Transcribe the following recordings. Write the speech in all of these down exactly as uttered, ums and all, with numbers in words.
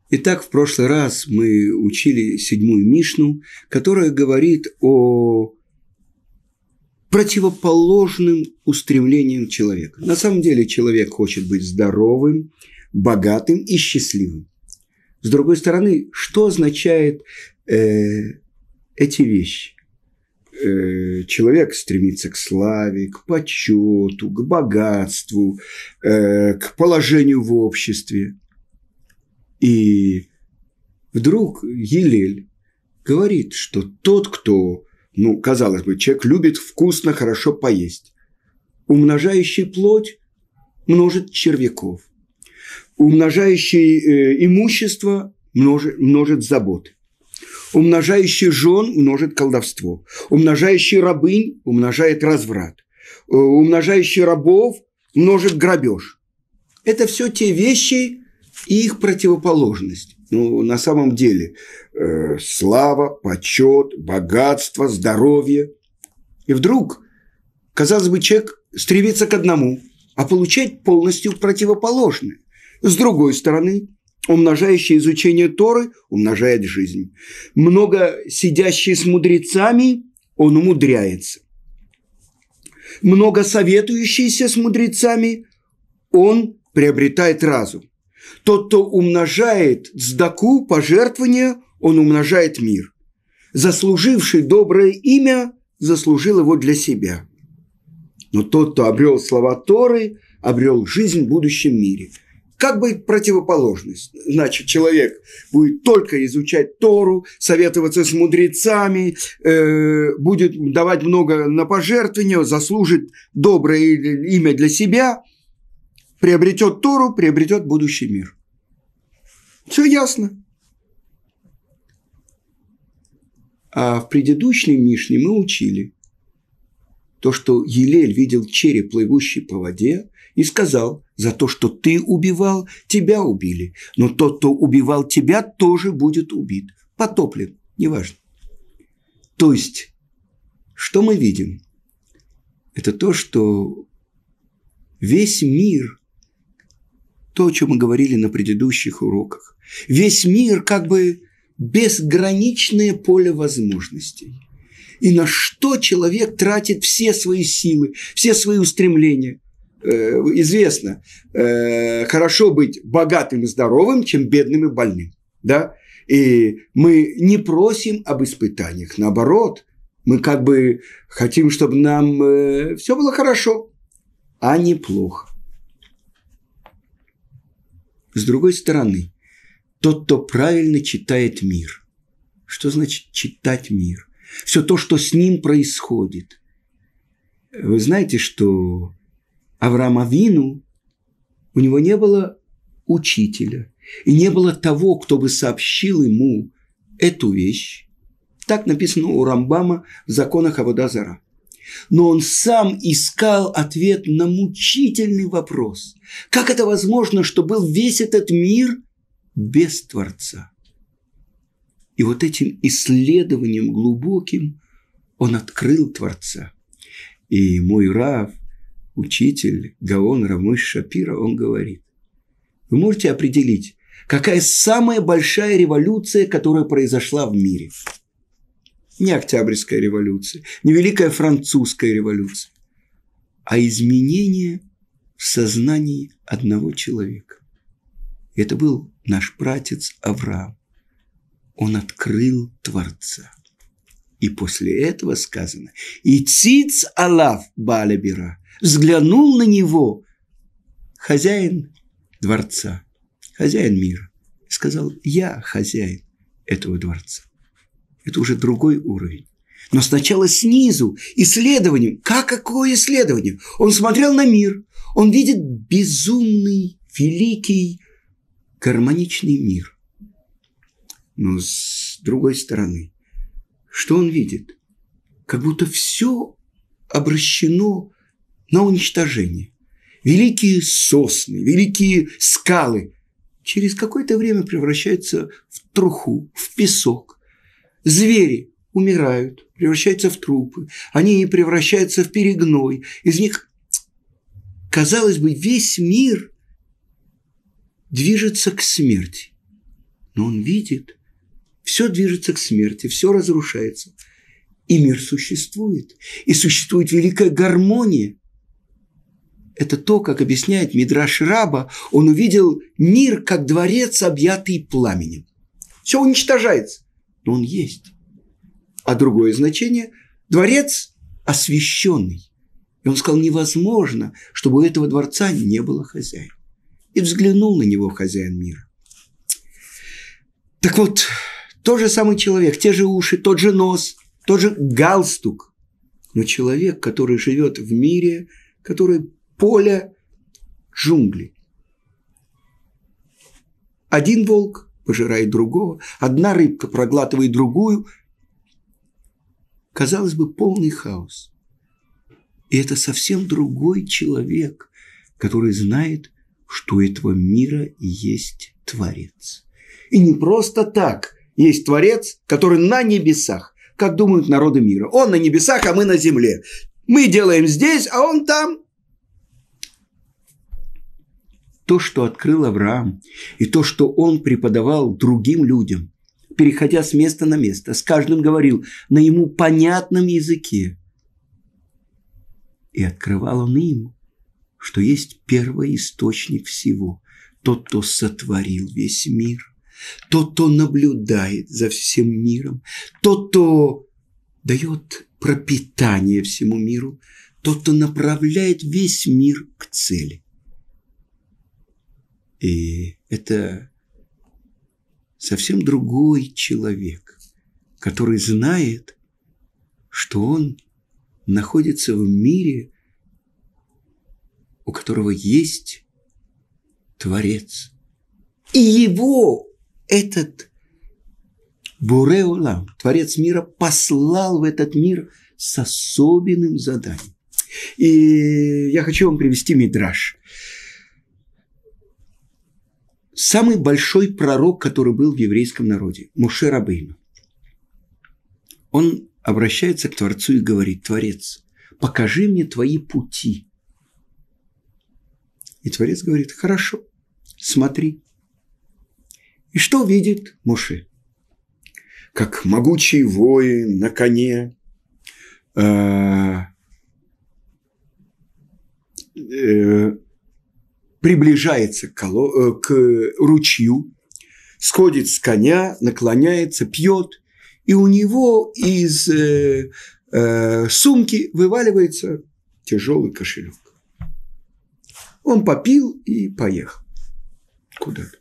Итак, в прошлый раз мы учили седьмую Мишну, которая говорит о противоположным устремлениям человека. На самом деле человек хочет быть здоровым, богатым и счастливым. С другой стороны, что означает э, эти вещи? Э, человек стремится к славе, к почету, к богатству, э, к положению в обществе. И вдруг Гилель говорит, что тот, кто, ну, казалось бы, человек любит вкусно, хорошо поесть, умножающий плоть множит червяков, умножающий э, имущество множит, множит заботы, умножающий жен множит колдовство, умножающий рабынь умножает разврат, умножающий рабов множит грабеж. Это все те вещи и их противоположность. Ну, на самом деле, э, слава, почет, богатство, здоровье. И вдруг, казалось бы, человек стремится к одному, а получает полностью противоположное. С другой стороны, умножающий изучение Торы умножает жизнь. Много сидящий с мудрецами, он умудряется. Много советующийся с мудрецами, он приобретает разум. Тот, кто умножает цдаку, пожертвования, он умножает мир. Заслуживший доброе имя, заслужил его для себя. Но тот, кто обрел слова Торы, обрел жизнь в будущем мире. Как бы противоположность. Значит, человек будет только изучать Тору, советоваться с мудрецами, э, будет давать много на пожертвования, заслужит доброе имя для себя, приобретет Тору, приобретет будущий мир. Все ясно. А в предыдущей Мишне мы учили то, что Гилель видел череп, плывущий по воде, и сказал: за то, что ты убивал, тебя убили. Но тот, кто убивал тебя, тоже будет убит. Потоплен, неважно. То есть, что мы видим? Это то, что весь мир, то, о чем мы говорили на предыдущих уроках, весь мир как бы безграничное поле возможностей. И на что человек тратит все свои силы, все свои устремления. Э, известно, э, хорошо быть богатым и здоровым, чем бедным и больным. Да? И мы не просим об испытаниях, наоборот, мы как бы хотим, чтобы нам э, все было хорошо, а не плохо. С другой стороны, тот, кто правильно читает мир. Что значит читать мир? Все то, что с ним происходит. Вы знаете, что Авраам Авину, у него не было учителя, и не было того, кто бы сообщил ему эту вещь. Так написано у Рамбама в законах Авода Зара. Но он сам искал ответ на мучительный вопрос. Как это возможно, что был весь этот мир без Творца? И вот этим исследованием глубоким он открыл Творца. И мой рав, учитель Гаон Рамош Шапира, он говорит: вы можете определить, какая самая большая революция, которая произошла в мире? Не Октябрьская революция, не Великая Французская революция, а изменение в сознании одного человека. Это был наш пратец Авраам. Он открыл Творца. И после этого сказано: «И циц алав Бааля бира», взглянул на него хозяин дворца, хозяин мира, и сказал: я хозяин этого дворца. Это уже другой уровень. Но сначала снизу, исследованием. Как какое исследование? Он смотрел на мир. Он видит безумный, великий, гармоничный мир. Но с другой стороны, что он видит? Как будто все обращено на уничтожение. Великие сосны, великие скалы через какое-то время превращаются в труху, в песок. Звери умирают, превращаются в трупы, они превращаются в перегной. Из них, казалось бы, весь мир движется к смерти. Но он видит, все движется к смерти, все разрушается. И мир существует. И существует великая гармония. Это то, как объясняет Мидраш Раба, он увидел мир как дворец, объятый пламенем. Все уничтожается, но он есть. А другое значение – дворец освященный. И он сказал, невозможно, чтобы у этого дворца не было хозяина. И взглянул на него хозяин мира. Так вот, тот же самый человек, те же уши, тот же нос, тот же галстук. Но человек, который живет в мире, который поле джунглей. Один волк пожирает другого, одна рыбка проглатывает другую. Казалось бы, полный хаос. И это совсем другой человек, который знает, что у этого мира есть Творец. И не просто так есть Творец, который на небесах, как думают народы мира. Он на небесах, а мы на земле. Мы делаем здесь, а он там. То, что открыл Авраам, и то, что он преподавал другим людям, переходя с места на место, с каждым говорил на ему понятном языке. И открывал он им, что есть первый источник всего, тот, кто сотворил весь мир, тот, кто наблюдает за всем миром, тот, кто дает пропитание всему миру, тот, кто направляет весь мир к цели. И это совсем другой человек, который знает, что он находится в мире, у которого есть Творец. И его этот Боре Олам, Творец мира, послал в этот мир с особенным заданием. И я хочу вам привести мидраш. Самый большой пророк, который был в еврейском народе, Моше Рабейну, он обращается к Творцу и говорит: Творец, покажи мне твои пути. И Творец говорит: хорошо, смотри. И что видит Моше? Как могучий воин на коне, э, э, приближается к, коло, к ручью, сходит с коня, наклоняется, пьет, и у него из э, э, сумки вываливается тяжелый кошелек. Он попил и поехал куда-то.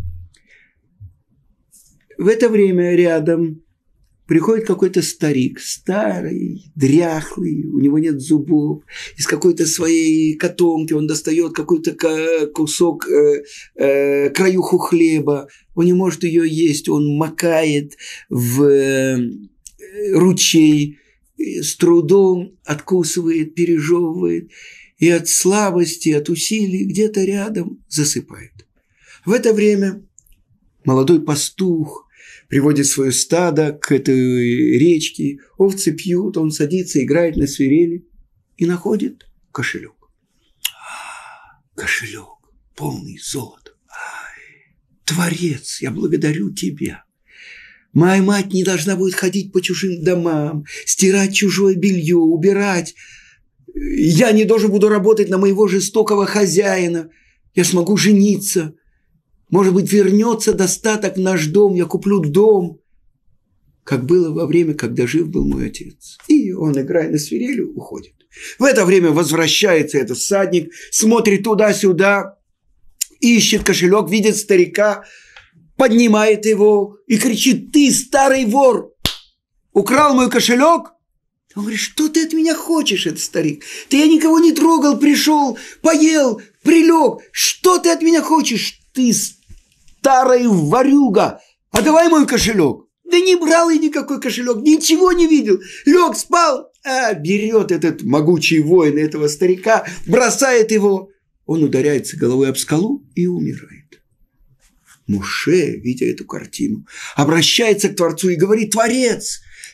В это время рядом приходит какой-то старик, старый, дряхлый, у него нет зубов, из какой-то своей котомки он достает какой-то кусок, э, э, краюху хлеба, он не может ее есть, он макает в э, ручей, с трудом откусывает, пережевывает, и от слабости, от усилий где-то рядом засыпает. В это время молодой пастух приводит свое стадо к этой речке, овцы пьют, он садится, играет на свирели и находит кошелек. Кошелек, полный золота. Творец, я благодарю тебя. Моя мать не должна будет ходить по чужим домам, стирать чужое белье, убирать. Я не должен буду работать на моего жестокого хозяина. Я смогу жениться. Может быть, вернется достаток в наш дом, я куплю дом, как было во время, когда жив был мой отец. И он, играя на свирели, уходит. В это время возвращается этот всадник, смотрит туда-сюда, ищет кошелек, видит старика, поднимает его и кричит: ты, старый вор, украл мой кошелек? Он говорит: что ты от меня хочешь, этот старик? Ты, я никого не трогал, пришел, поел, прилег. Что ты от меня хочешь? Ты, старая ворюга, а давай мой кошелек. Да не брал я никакой кошелек, ничего не видел. Лег, спал, а берет этот могучий воин этого старика, бросает его. Он ударяется головой об скалу и умирает. Моше, видя эту картину, обращается к Творцу и говорит: Творец,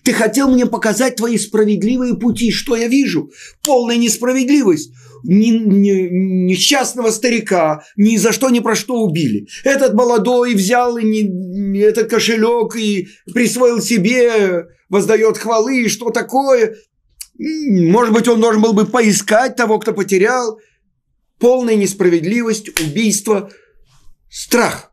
Ты хотел мне показать твои справедливые пути. Что я вижу? Полная несправедливость. Ни, ни, несчастного старика ни за что ни про что убили. Этот молодой взял и не, этот кошелек и присвоил себе, воздает хвалы, и что такое? Может быть, он должен был бы поискать того, кто потерял. Полная несправедливость, убийство, страх.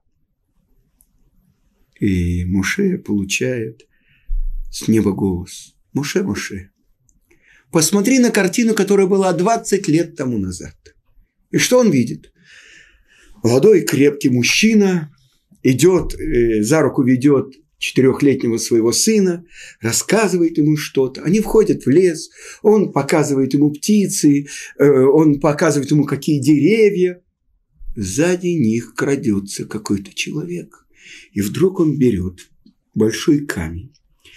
И Моше получает с неба голос. Моше, Моше, посмотри на картину, которая была двадцать лет тому назад. И что он видит? Молодой крепкий мужчина идет, э, за руку ведет четырехлетнего своего сына, рассказывает ему что-то. Они входят в лес, он показывает ему птицы, э, он показывает ему, какие деревья. Сзади них крадется какой-то человек. И вдруг он берет большой камень,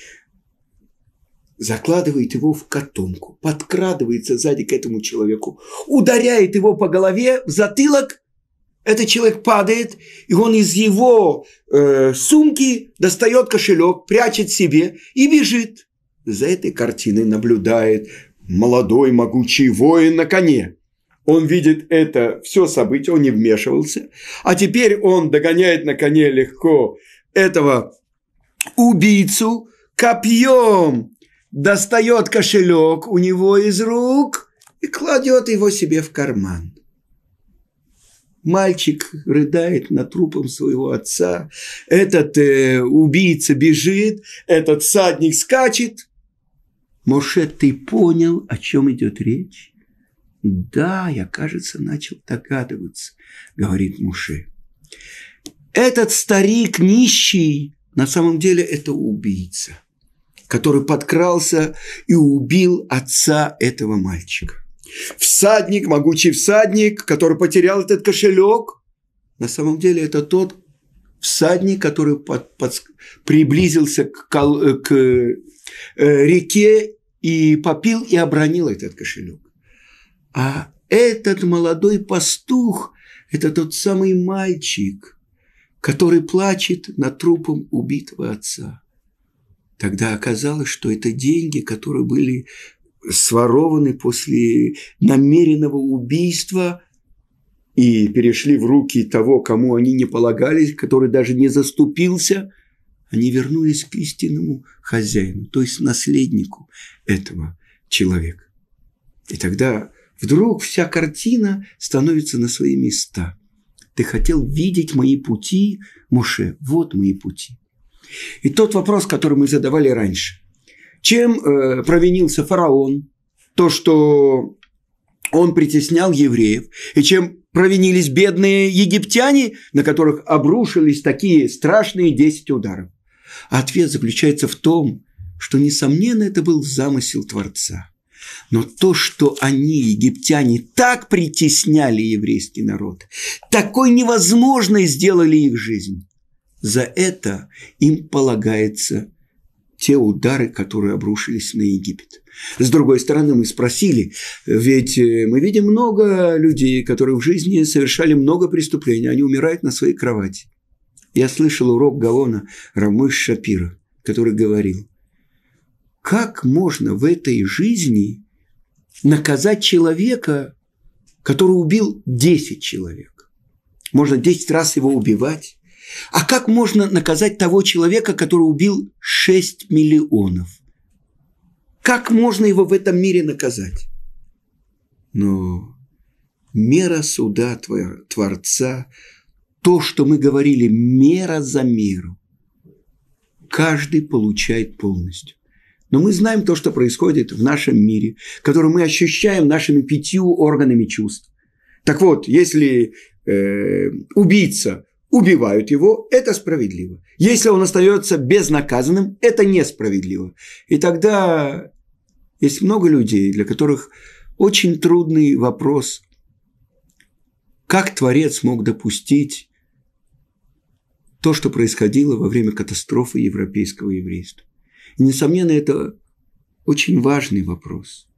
закладывает его в котомку, подкрадывается сзади к этому человеку, ударяет его по голове в затылок. Этот человек падает, и он из его э, сумки достает кошелек, прячет себе и бежит. За этой картиной наблюдает молодой могучий воин на коне. Он видит это все событие, он не вмешивался. А теперь он догоняет на коне легко этого убийцу, копьем достает кошелек у него из рук и кладет его себе в карман. Мальчик рыдает над трупом своего отца. Этот э, убийца бежит, этот всадник скачет. Моше, ты понял, о чем идет речь? Да, я, кажется, начал догадываться, говорит Моше. Этот старик нищий, на самом деле это убийца, который подкрался и убил отца этого мальчика. Всадник, могучий всадник, который потерял этот кошелек, на самом деле это тот всадник, который под, под, приблизился к, к э, реке и попил и обронил этот кошелек. А этот молодой пастух – это тот самый мальчик, который плачет над трупом убитого отца. Тогда оказалось, что это деньги, которые были сворованы после намеренного убийства и перешли в руки того, кому они не полагались, который даже не заступился, они вернулись к истинному хозяину, то есть наследнику этого человека. И тогда вдруг вся картина становится на свои места. Ты хотел видеть мои пути, Моше, вот мои пути. И тот вопрос, который мы задавали раньше. Чем э, провинился фараон? То, что он притеснял евреев. И чем провинились бедные египтяне, на которых обрушились такие страшные десять ударов? Ответ заключается в том, что, несомненно, это был замысел Творца. Но то, что они, египтяне, так притесняли еврейский народ, такой невозможной сделали их жизнь, за это им полагается те удары, которые обрушились на Египет. С другой стороны, мы спросили, ведь мы видим много людей, которые в жизни совершали много преступлений, они умирают на своей кровати. Я слышал урок Гаона Рав Мойше Шапира, который говорил, как можно в этой жизни наказать человека, который убил десять человек? Можно десять раз его убивать. А как можно наказать того человека, который убил шесть миллионов? Как можно его в этом мире наказать? Но мера суда Творца, то, что мы говорили, мера за меру, каждый получает полностью. Но мы знаем то, что происходит в нашем мире, который мы ощущаем нашими пятью органами чувств. Так вот, если э, убийца убивают его, это справедливо. Если он остается безнаказанным, это несправедливо. И тогда есть много людей, для которых очень трудный вопрос, как Творец мог допустить то, что происходило во время катастрофы европейского еврейства. И, несомненно, это очень важный вопрос.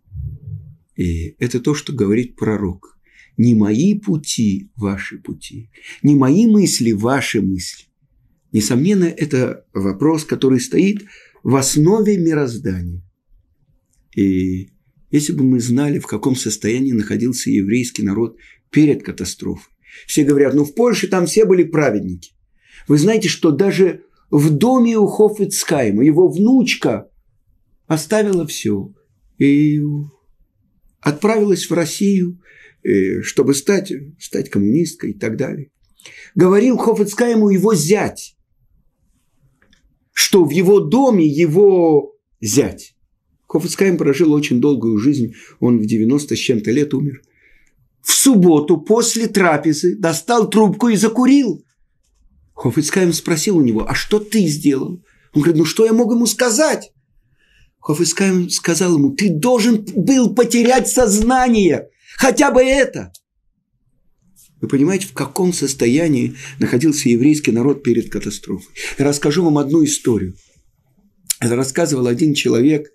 И это то, что говорит пророк. Не мои пути – ваши пути, не мои мысли – ваши мысли. Несомненно, это вопрос, который стоит в основе мироздания. И если бы мы знали, в каком состоянии находился еврейский народ перед катастрофой. Все говорят, ну в Польше там все были праведники. Вы знаете, что даже в доме у Хофец Хаима его внучка оставила все и отправилась в Россию, чтобы стать, стать коммунисткой и так далее. Говорил Хофец Хаиму его зять, что в его доме его зять. Хофец Хаим прожил очень долгую жизнь, он в девяносто с чем-то лет умер. В субботу после трапезы достал трубку и закурил. Хофец Хаим спросил у него, а что ты сделал? Он говорит, ну что я мог ему сказать? Хофец Хаим сказал ему, ты должен был потерять сознание, хотя бы это. Вы понимаете, в каком состоянии находился еврейский народ перед катастрофой? Я расскажу вам одну историю. Это рассказывал один человек.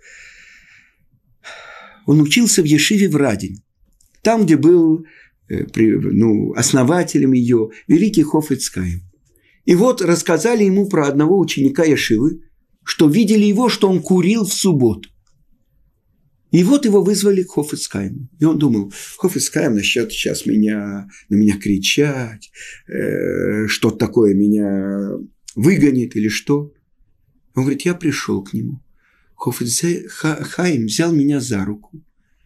Он учился в Ешиве в Радень. Там, где был ну, основателем ее великий Хофец Хаим. И вот рассказали ему про одного ученика Ешивы, что видели его, что он курил в субботу. И вот его вызвали к Хофец Хаиму. И он думал, Хофец Хаим начнет сейчас меня, на меня кричать, э, что-то такое меня выгонит или что. Он говорит, я пришел к нему. Хофец Хаим взял меня за руку.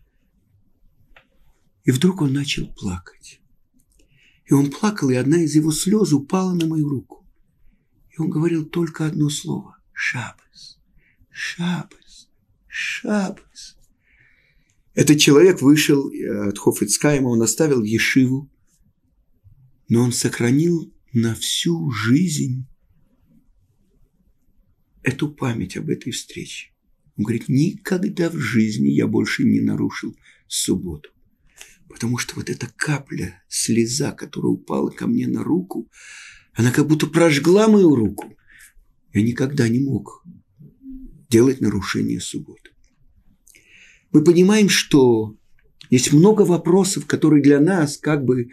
И вдруг он начал плакать. И он плакал, и одна из его слез упала на мою руку. И он говорил только одно слово. Шаббос, Шаббос, Шаббос. Этот человек вышел от Хофец Хаима, он оставил Ешиву, но он сохранил на всю жизнь эту память об этой встрече. Он говорит, никогда в жизни я больше не нарушил субботу. Потому что вот эта капля, слеза, которая упала ко мне на руку, она как будто прожгла мою руку. Я никогда не мог делать нарушение субботы. Мы понимаем, что есть много вопросов, которые для нас как бы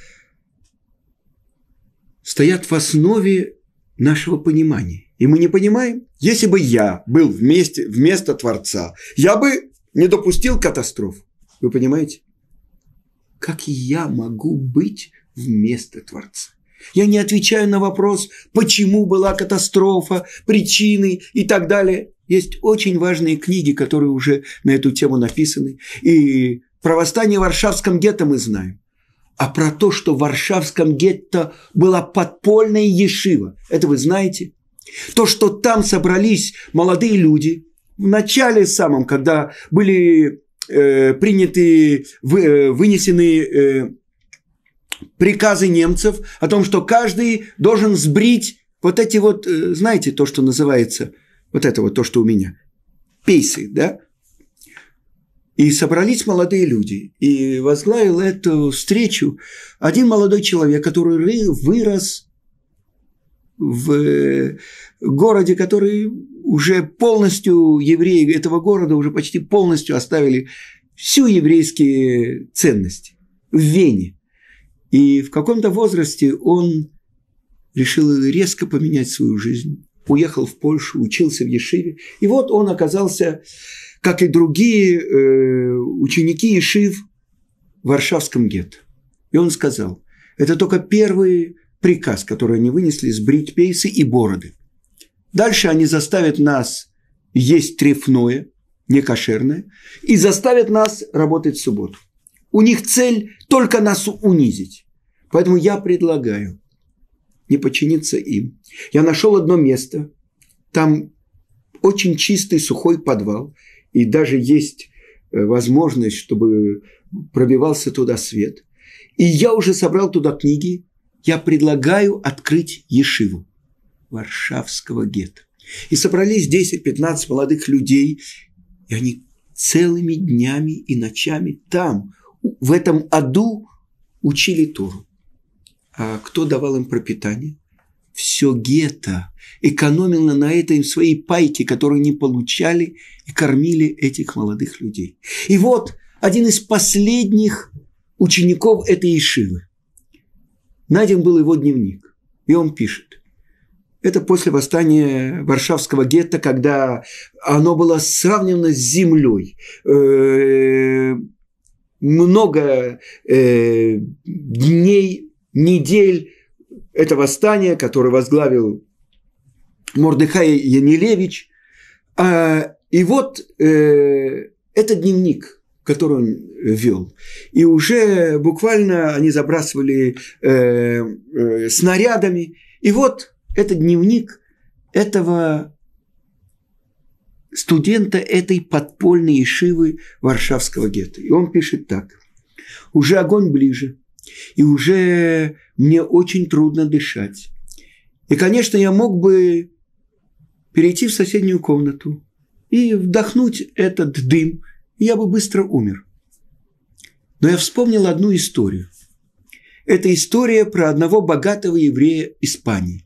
стоят в основе нашего понимания. И мы не понимаем, если бы я был вместе, вместо Творца, я бы не допустил катастрофу. Вы понимаете? Как я могу быть вместо Творца? Я не отвечаю на вопрос, почему была катастрофа, причины и так далее. Есть очень важные книги, которые уже на эту тему написаны. И про восстание в Варшавском гетто мы знаем. А про то, что в Варшавском гетто была подпольная ешива, это вы знаете? То, что там собрались молодые люди, в начале самом, когда были э, приняты, вы, вынесены э, приказы немцев о том, что каждый должен сбрить вот эти вот, э, знаете, то, что называется, вот это вот то, что у меня, пейсы, да? И собрались молодые люди, и возглавил эту встречу один молодой человек, который вырос в городе, который уже полностью, евреи этого города уже почти полностью оставили всю еврейские ценности в Вене. И в каком-то возрасте он решил резко поменять свою жизнь, уехал в Польшу, учился в Ешиве, и вот он оказался, как и другие э, ученики Ешив, в Варшавском гетто. И он сказал, это только первый приказ, который они вынесли, сбрить пейсы и бороды. Дальше они заставят нас есть трефное, некошерное, и заставят нас работать в субботу. У них цель только нас унизить. Поэтому я предлагаю не подчиниться им. Я нашел одно место, там очень чистый сухой подвал, и даже есть возможность, чтобы пробивался туда свет. И я уже собрал туда книги. Я предлагаю открыть ешиву Варшавского гетто. И собрались десять-пятнадцать молодых людей, и они целыми днями и ночами там, в этом аду, учили Тору. А кто давал им пропитание? Все гетто экономило на этой своей пайке, которую они получали, и кормили этих молодых людей. И вот один из последних учеников этой ешивы. Найден был его дневник, и он пишет. Это после восстания Варшавского гетто, когда оно было сравнено с землей. Много дней, недель это восстание, которое возглавил Мордехай Янилевич. И вот это дневник, который он вел. И уже буквально они забрасывали снарядами. И вот это дневник этого студента этой подпольной ешивы Варшавского гетто. И он пишет так. «Уже огонь ближе, и уже мне очень трудно дышать. И, конечно, я мог бы перейти в соседнюю комнату и вдохнуть этот дым, и я бы быстро умер. Но я вспомнил одну историю. Это история про одного богатого еврея Испании.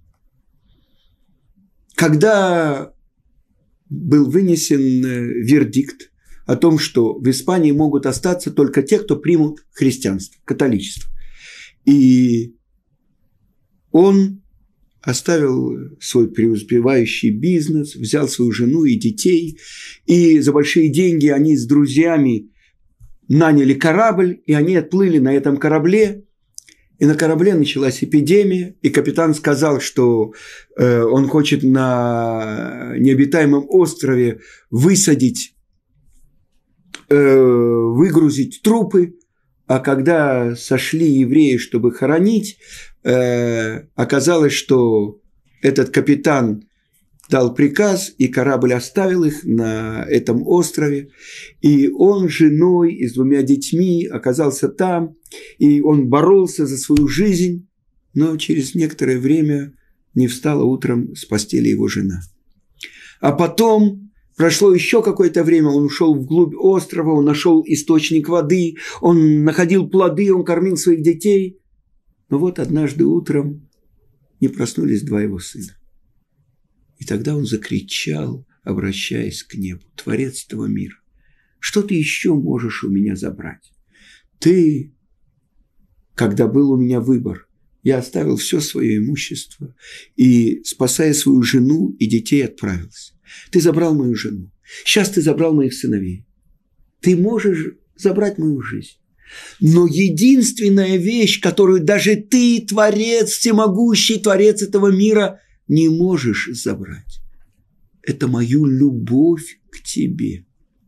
Когда был вынесен вердикт о том, что в Испании могут остаться только те, кто примут христианство, католичество. И он оставил свой преуспевающий бизнес, взял свою жену и детей, и за большие деньги они с друзьями наняли корабль, и они отплыли на этом корабле. И на корабле началась эпидемия, и капитан сказал, что э, он хочет на необитаемом острове высадить, э, выгрузить трупы, а когда сошли евреи, чтобы хоронить, э, оказалось, что этот капитан дал приказ, и корабль оставил их на этом острове, и он с женой и с двумя детьми оказался там, и он боролся за свою жизнь, но через некоторое время не встала утром с постели его жена. А потом прошло еще какое-то время, он ушел вглубь острова, он нашел источник воды, он находил плоды, он кормил своих детей. Но вот однажды утром не проснулись два его сына. И тогда он закричал, обращаясь к небу: «Творец этого мира, что ты еще можешь у меня забрать? Ты, когда был у меня выбор, я оставил все свое имущество и, спасая свою жену и детей, отправился. Ты забрал мою жену. Сейчас ты забрал моих сыновей. Ты можешь забрать мою жизнь. Но единственная вещь, которую даже ты, Творец, всемогущий Творец этого мира, не можешь забрать, это мою любовь к тебе».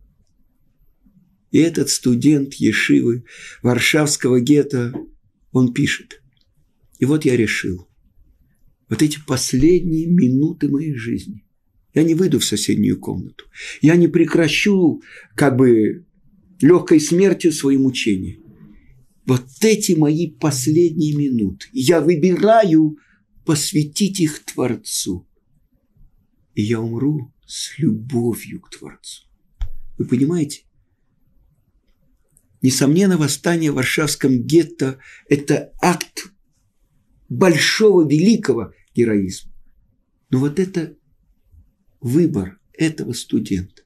И этот студент ешивы Варшавского гетто, он пишет: «И вот я решил, вот эти последние минуты моей жизни, я не выйду в соседнюю комнату, я не прекращу как бы легкой смертью свои мучения. Вот эти мои последние минуты я выбираю посвятить их Творцу. И я умру с любовью к Творцу». Вы понимаете? Несомненно, восстание в Варшавском гетто – это акт большого, великого героизма. Но вот это выбор этого студента.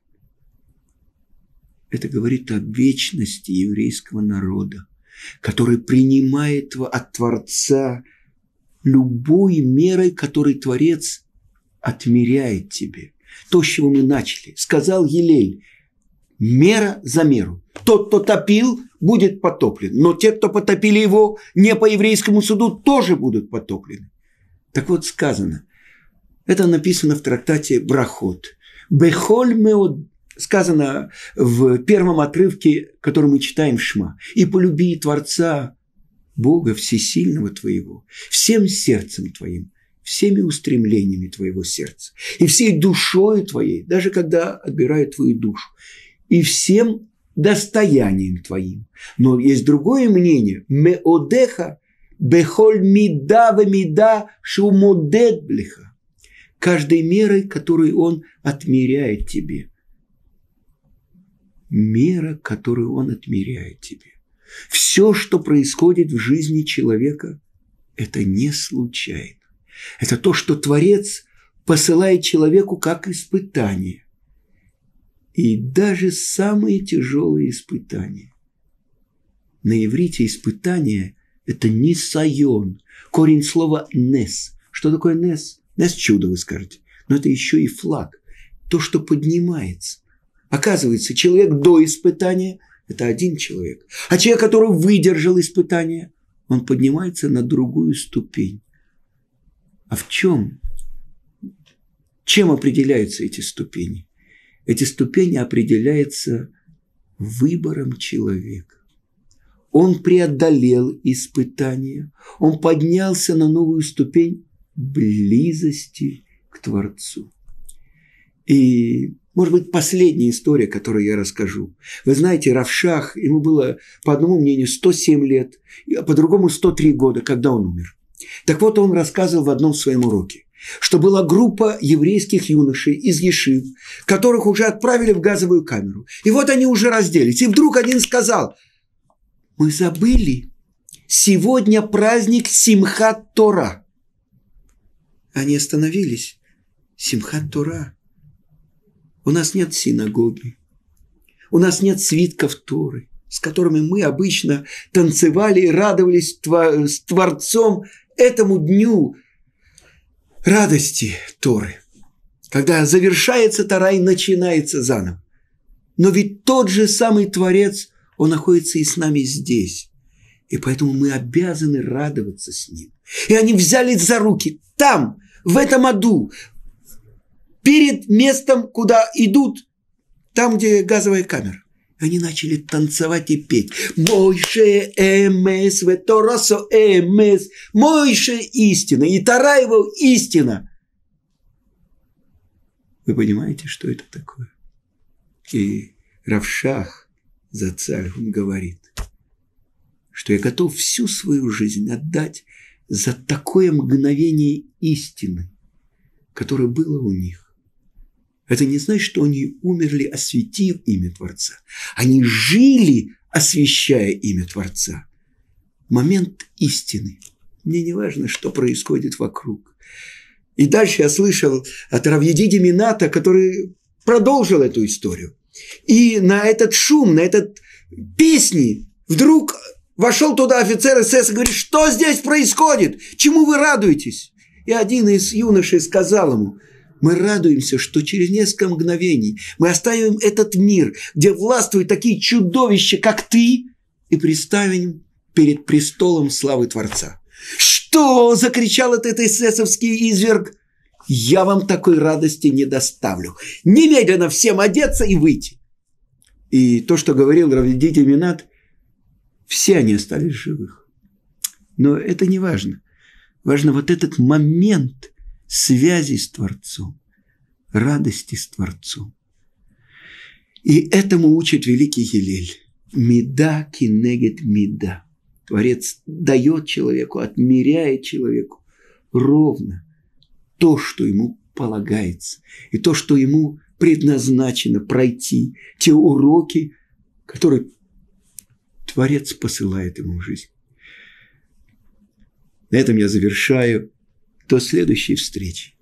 Это говорит о вечности еврейского народа, который принимает от Творца любой мерой, которой Творец отмеряет тебе. То, с чего мы начали. Сказал Елель: мера за меру. Тот, кто топил, будет потоплен. Но те, кто потопили его не по еврейскому суду, тоже будут потоплены. Так вот сказано. Это написано в трактате Брахот. Бехоль меод. Сказано в первом отрывке, который мы читаем в Шма. И полюби Творца, Бога Всесильного твоего, всем сердцем твоим, всеми устремлениями твоего сердца, и всей душою твоей, даже когда отбирают твою душу, и всем достоянием твоим. Но есть другое мнение. Меодеха бехоль мида вемида шумодед блиха. Каждой мерой, которую он отмеряет тебе. Мера, которую он отмеряет тебе. Все, что происходит в жизни человека, это не случайно. Это то, что Творец посылает человеку как испытание. И даже самые тяжелые испытания. На иврите испытание – это нисайон. Корень слова «нес». Что такое «нес»? Знаете, чудо, вы скажете. Но это еще и флаг. То, что поднимается. Оказывается, человек до испытания – это один человек. А человек, который выдержал испытание, он поднимается на другую ступень. А в чем? Чем определяются эти ступени? Эти ступени определяются выбором человека. Он преодолел испытание, он поднялся на новую ступень близости к Творцу. И, может быть, последняя история, которую я расскажу. Вы знаете, Рав Шах, ему было, по одному мнению, сто семь лет, а по другому сто три года, когда он умер. Так вот, он рассказывал в одном своем уроке, что была группа еврейских юношей из Ешив, которых уже отправили в газовую камеру. И вот они уже разделись. И вдруг один сказал: мы забыли, сегодня праздник Симхат Тора. Они остановились. Симхат Тора. У нас нет синагоги. У нас нет свитков Торы, с которыми мы обычно танцевали и радовались с Творцом этому дню радости Торы, когда завершается Тора и начинается заново. Но ведь тот же самый Творец, он находится и с нами здесь. И поэтому мы обязаны радоваться с ним. И они взялись за руки там, в этом аду, перед местом, куда идут, там, где газовая камера. Они начали танцевать и петь. Мойше эмес, веторосо эмес. Мойше истина, и Тора его истина. Вы понимаете, что это такое? И Рав Шах Зацаль, он говорит, что я готов всю свою жизнь отдать за такое мгновение истины, которое было у них. Это не значит, что они умерли, осветив имя Творца. Они жили, освещая имя Творца. Момент истины. Мне не важно, что происходит вокруг. И дальше я слышал от Рав Едиди Мината, который продолжил эту историю. И на этот шум, на этот песни вдруг вошел туда офицер эс эс и говорит: что здесь происходит? Чему вы радуетесь? И один из юношей сказал ему: мы радуемся, что через несколько мгновений мы оставим этот мир, где властвуют такие чудовища, как ты, и представим перед престолом славы Творца. Что? – закричал этот эсэсовский изверг. Я вам такой радости не доставлю. Немедленно всем одеться и выйти. И то, что говорил Рав Едиди Минат, все они остались живых. Но это не важно. Важно вот этот момент связи с Творцом, радости с Творцом. И этому учит великий Гилель. Мида кинегет мида. Творец дает человеку, отмеряет человеку ровно то, что ему полагается, и то, что ему предназначено пройти, те уроки, которые Творец посылает ему в жизнь. На этом я завершаю. До следующей встречи.